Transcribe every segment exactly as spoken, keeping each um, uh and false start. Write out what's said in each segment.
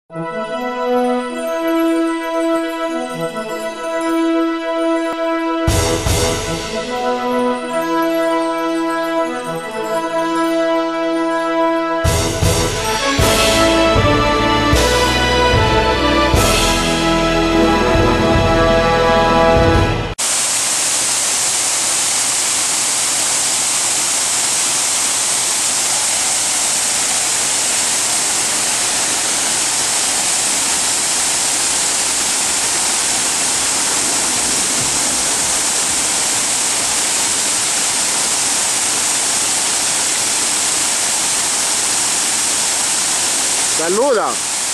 Saluda.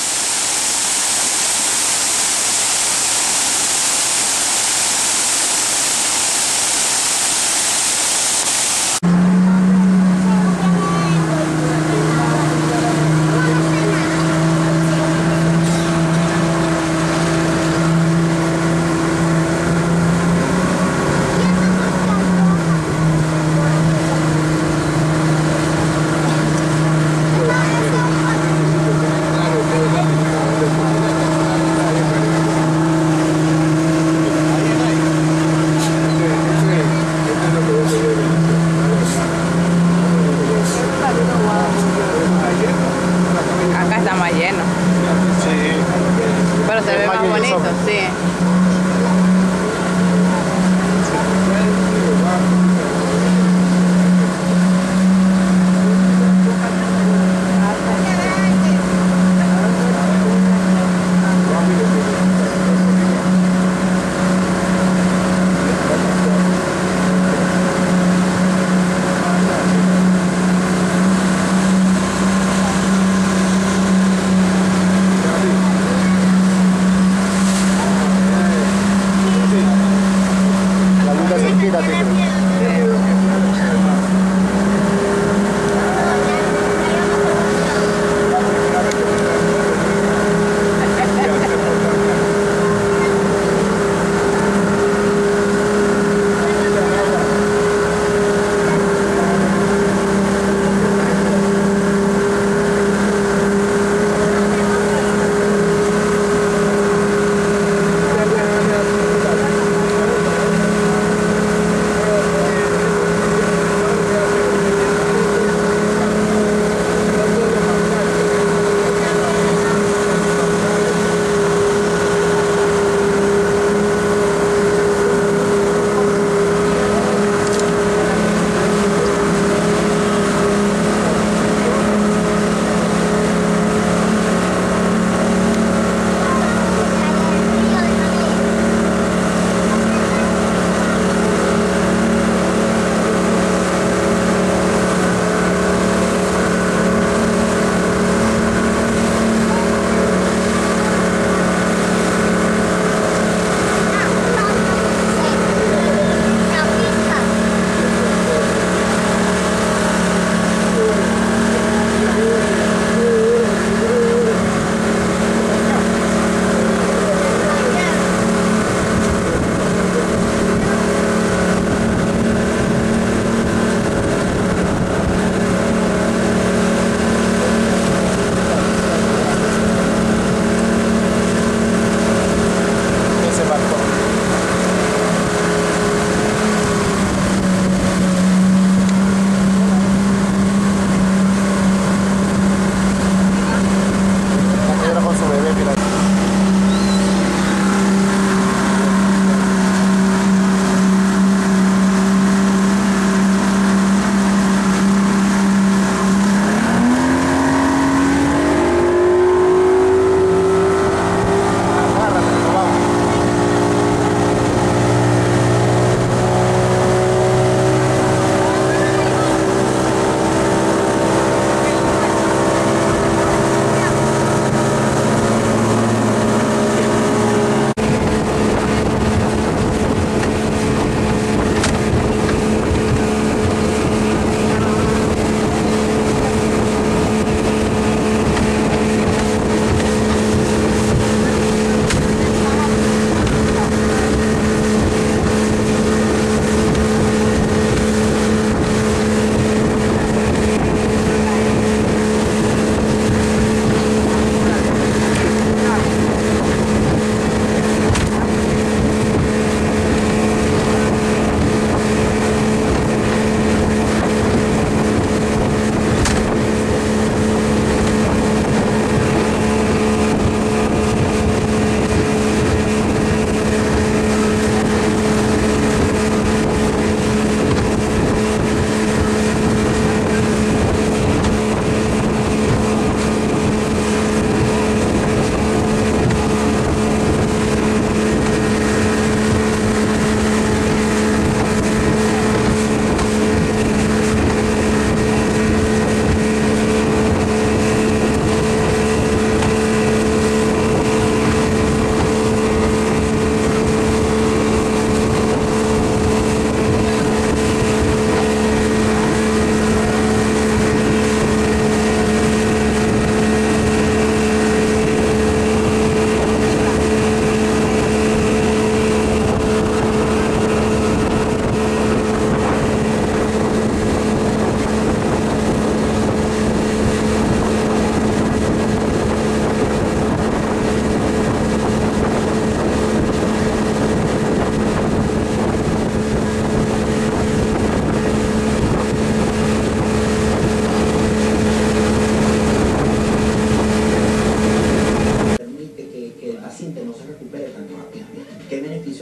Acá está más lleno. Sí. Pero se ve más bonito, sí.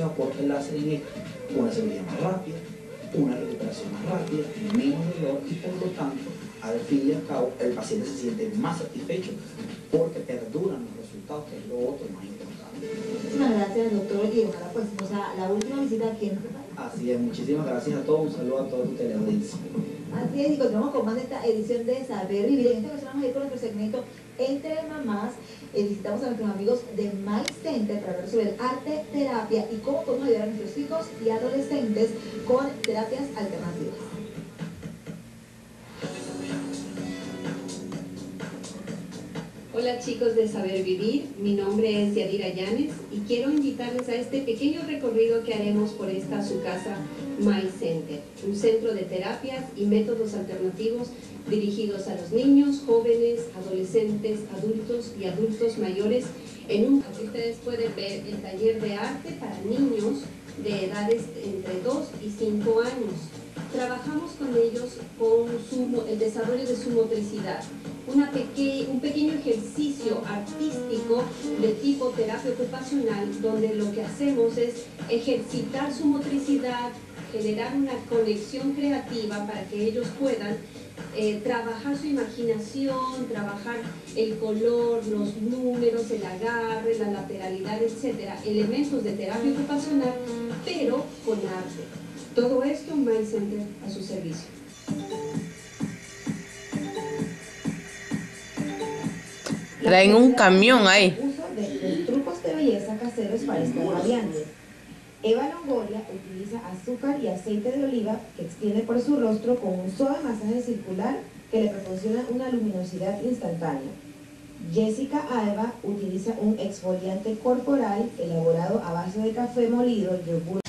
aportes láser en esto, una cirugía más rápida, una recuperación más rápida, menos dolor y por lo tanto, al fin y al cabo, el paciente se siente más satisfecho porque perduran los resultados, que es lo otro más importante. Muchísimas gracias, doctor, y ojalá pues, o sea, la última visita aquí en nuestro país. Así es, muchísimas gracias a todos, un saludo a toda tu teleaudiencia. Así es, y continuamos con más de esta edición de Saber Vivir. En esta ocasión vamos a ir con nuestro segmento Entre Mamás. Eh, visitamos a nuestros amigos de My Center para hablar sobre el arte terapia y cómo podemos ayudar a nuestros hijos y adolescentes con terapias alternativas. Hola chicos de Saber Vivir, mi nombre es Yadira Llanes y quiero invitarles a este pequeño recorrido que haremos por esta su casa My Center, un centro de terapias y métodos alternativos dirigidos a los niños, jóvenes, adolescentes, adultos y adultos mayores. En un aquí ustedes pueden ver el taller de arte para niños de edades entre dos y cinco años. Trabajamos con ellos con su, el desarrollo de su motricidad, una peque, un pequeño ejercicio artístico de tipo terapia ocupacional, donde lo que hacemos es ejercitar su motricidad, generar una conexión creativa para que ellos puedan eh, trabajar su imaginación, trabajar el color, los números, el agarre, la lateralidad, etcétera, elementos de terapia ocupacional, pero con arte. Todo esto en My Center a su servicio. Traen un camión ahí. Uso de los trucos de belleza caseros para estar radiante. Eva Longoria utiliza azúcar y aceite de oliva que extiende por su rostro con un suave masaje circular que le proporciona una luminosidad instantánea. Jessica Alba utiliza un exfoliante corporal elaborado a base de café molido, yogur.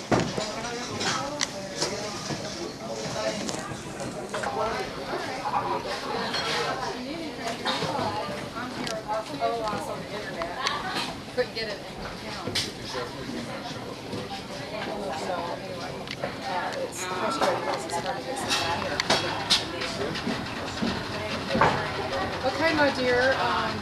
Couldn't get it in town. So anyway, uh, it's frustrating because it's hard to get some Okay, my dear. Um,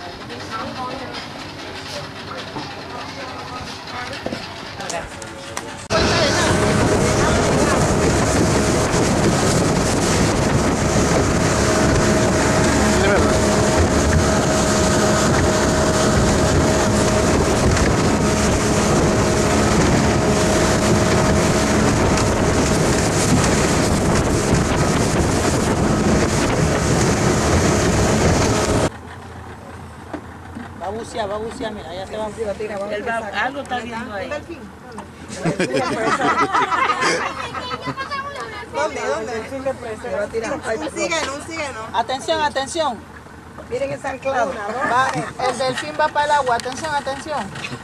Va a bucear, va a bucear, mira, ya se va. Él va, algo está viendo ahí. ¿Dónde? ¿Dónde? Un síguelo, un síguelo. Atención, atención. Miren ese anclado. Va, el delfín va para el agua, atención, atención.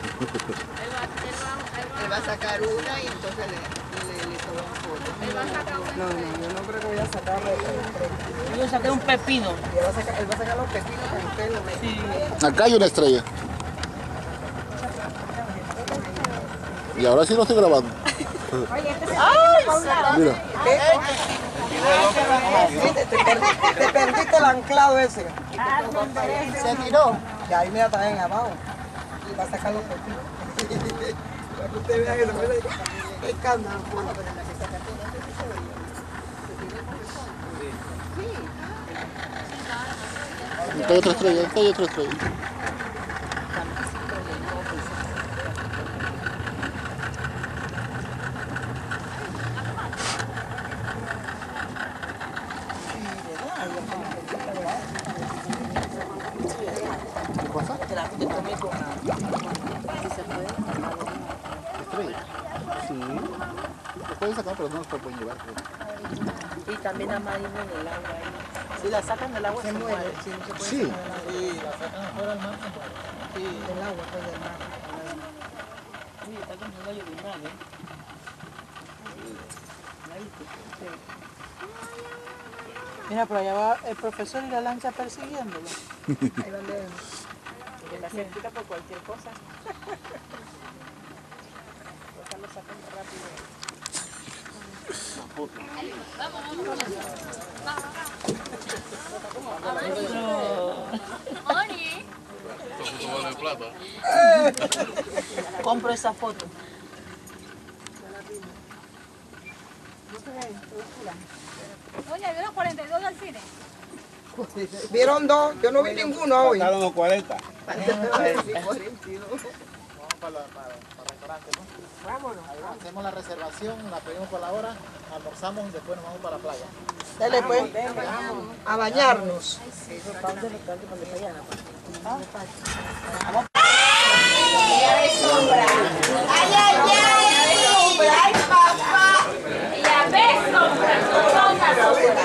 Él va a sacar una y entonces le, le, le toma foto. Él va a sacar una. No, no, yo no creo que voy a sacar el Yo saqué un pepino. Él va a sacar, él va a sacar los pepinos con el pelo. Sí. Acá hay una estrella. Y ahora sí lo estoy grabando. ¡Ay! Mira. Te, te, perdiste, te perdiste el anclado ese. Se tiró. Y ahí mira también abajo. Y va a sacar los pepinos. Para que usted vea que no me qué escándalo. Acá hay otra estrella, acá hay otra estrella. ¿Qué pasa? Que la gente come con la... ¿Estrella? Sí. Lo pueden sacar, pero no los pueden llevar. Creo. Y también a marina en el agua ahí. Si la sacan del agua se, se muere. Sí, no se puede Sí. sacar del agua. Sí, la sacan afuera del mar. Sí, del agua, pues del mar. Sí, está como un gallo de mar, ¿eh? ¿La viste? Sí. Mira, por allá va el profesor y la lancha persiguiéndolo. Ahí van de... Que la cerquita por cualquier cosa. Ojalá lo saquen rápido. Compro esa foto. Doña, ¿vieron cuarenta y dos del cine? Vieron dos, yo no vi ninguno hoy. Faltaron los cuarenta. cuarenta y dos. Vamos para, la, para, para el restaurante, ¿no? Vámonos. Ahí hacemos la reservación, la pedimos por la hora, almorzamos y después nos vamos para la playa. Dale pues, a bañarnos. ¡Ay, ay, ay! ¡Sombra! ¡Ay, papá! ¡Ya ves, sombra! ¡No toca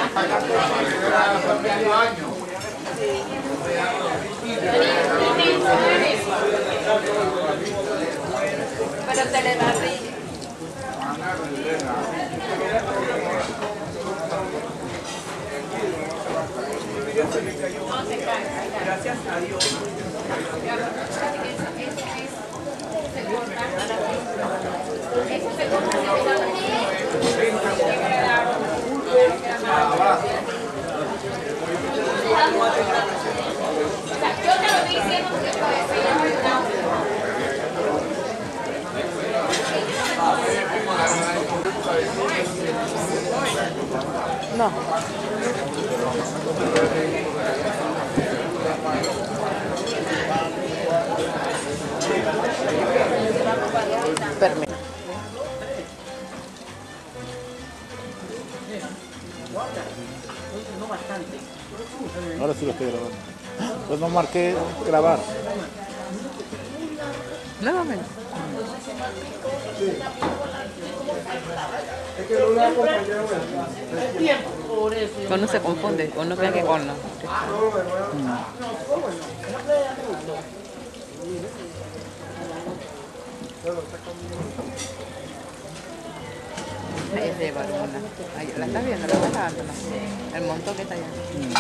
pero te le da río. Gracias a Dios. Eso se corta. Yo te lo estoy diciendo porque No. Permiso. No bastante. Ahora sí lo estoy grabando. Pues no marqué grabar. Nuevamente. Uno se confunde, uno cree que con no. Ahí es de Baruna. Ahí, ¿la estás viendo? ¿La estás grabando? No. El montón que está allá.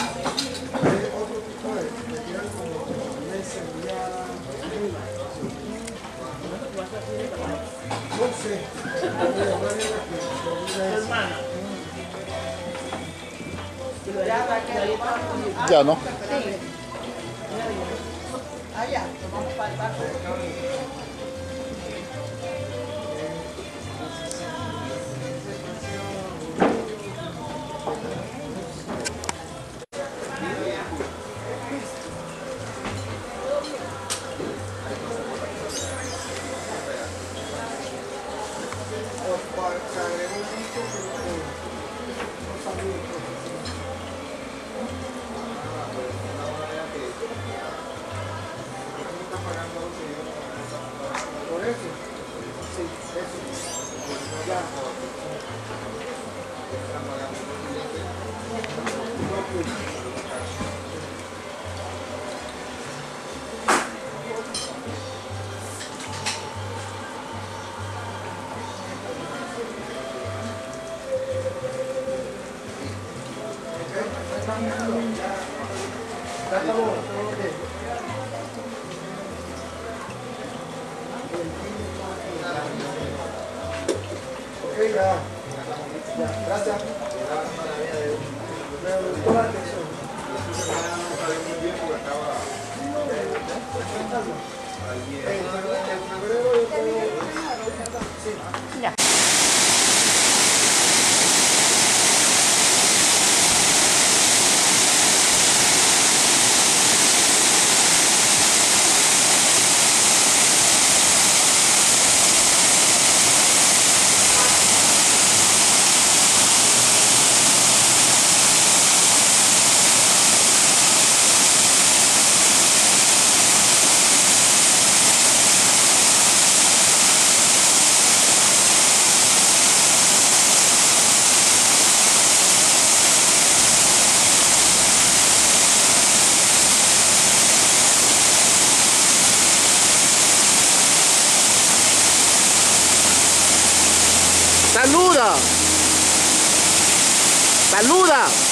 Ya no. Allá, vamos para el barco. Por eso, sí, eso. Ya. Ya estamos, estamos bien. Ok, ya. Ya, gracias. Me gustó la atención. En febrero yo tengo... Sí. Ya. ¡Saluda! ¡Saluda!